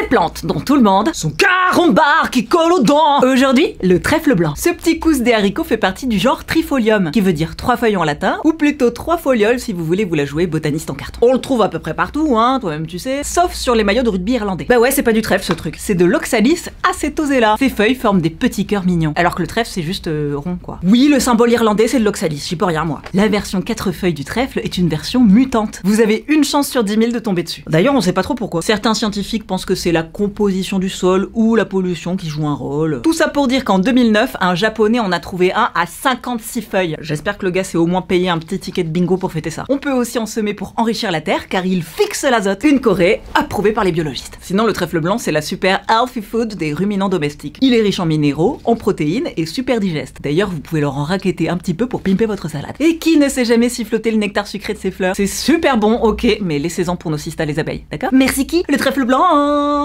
Ces plantes dont tout le monde sont carambars qui collent aux dents. Aujourd'hui, le trèfle blanc. Ce petit cousse des haricots fait partie du genre Trifolium, qui veut dire 3 feuilles en latin, ou plutôt 3 folioles si vous voulez vous la jouer botaniste en carton. On le trouve à peu près partout, hein, toi-même tu sais, sauf sur les maillots de rugby irlandais. Bah ouais, c'est pas du trèfle ce truc, c'est de l'Oxalis acetosella. Ces feuilles forment des petits cœurs mignons, alors que le trèfle c'est juste rond quoi. Oui, le symbole irlandais c'est de l'Oxalis, j'y peux rien moi. La version 4 feuilles du trèfle est une version mutante. Vous avez une chance sur 10 000 de tomber dessus. D'ailleurs, on sait pas trop pourquoi. Certains scientifiques pensent que c'est la composition du sol ou la pollution qui joue un rôle. Tout ça pour dire qu'en 2009, un japonais en a trouvé un à 56 feuilles. J'espère que le gars s'est au moins payé un petit ticket de bingo pour fêter ça. On peut aussi en semer pour enrichir la terre car il fixe l'azote. Une Corée approuvée par les biologistes. Sinon, le trèfle blanc, c'est la super healthy food des ruminants domestiques. Il est riche en minéraux, en protéines et super digeste. D'ailleurs, vous pouvez leur en raqueter un petit peu pour pimper votre salade. Et qui ne sait jamais siffloter le nectar sucré de ses fleurs? C'est super bon, ok, mais laissez-en pour nos sistas les abeilles, d'accord? Merci qui? Le trèfle blanc.